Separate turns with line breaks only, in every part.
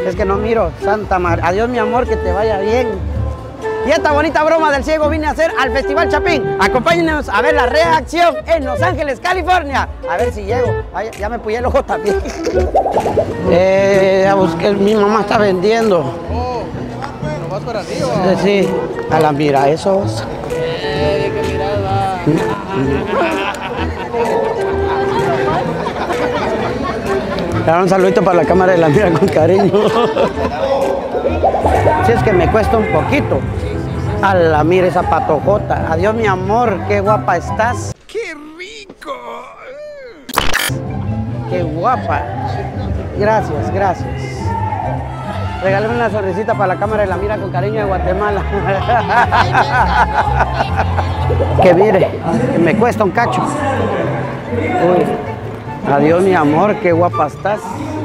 Es que no miro, Santa María. Adiós, mi amor, que te vaya bien. Y esta bonita broma del ciego vine a hacer al Festival Chapín. Acompáñenos a ver la reacción en Los Ángeles, California. A ver si llego. Ay, ya me puyé el ojo también. Ya busqué, mi mamá está vendiendo.
Oh, ¿no vas para arriba?
Sí, a la mira, esos.
Qué mirada.
Un saludito para la cámara de la mira con cariño. Si es que me cuesta un poquito. A la mira esa patojota. Adiós, mi amor, qué guapa estás.
¡Qué rico!
Qué guapa. Gracias, gracias. Regálame una sonrisita para la cámara de la mira con cariño de Guatemala. Que mire, que me cuesta un cacho. Uy. Adiós, mi amor, qué guapa estás.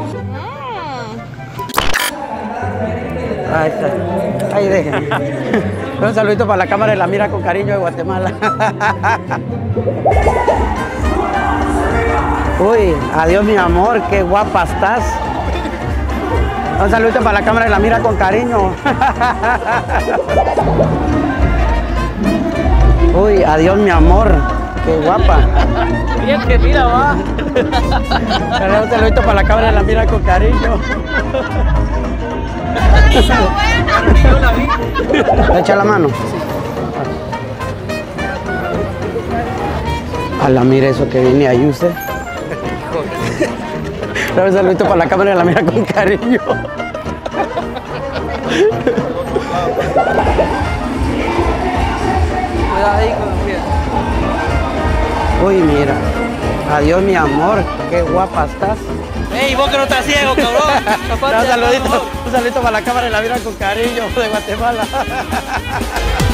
Ahí está. Ahí déjenme. Un saludito para la cámara de la mira con cariño de Guatemala. Uy, adiós, mi amor, qué guapa estás. Un saludito para la cámara de la mira con cariño. Uy, adiós, mi amor, qué guapa.
Bien que mira, va.
Un saludito para la cámara de la mira con cariño. Echa la mano. A la mira eso que viene ahí usted. Un saludito para la cámara de la mira con cariño. Uy, mira. Adiós, mi amor. Qué guapa estás.
¡Ey, vos que no estás ciego, cabrón!
Un saludito para la cámara de la mira con cariño de Guatemala.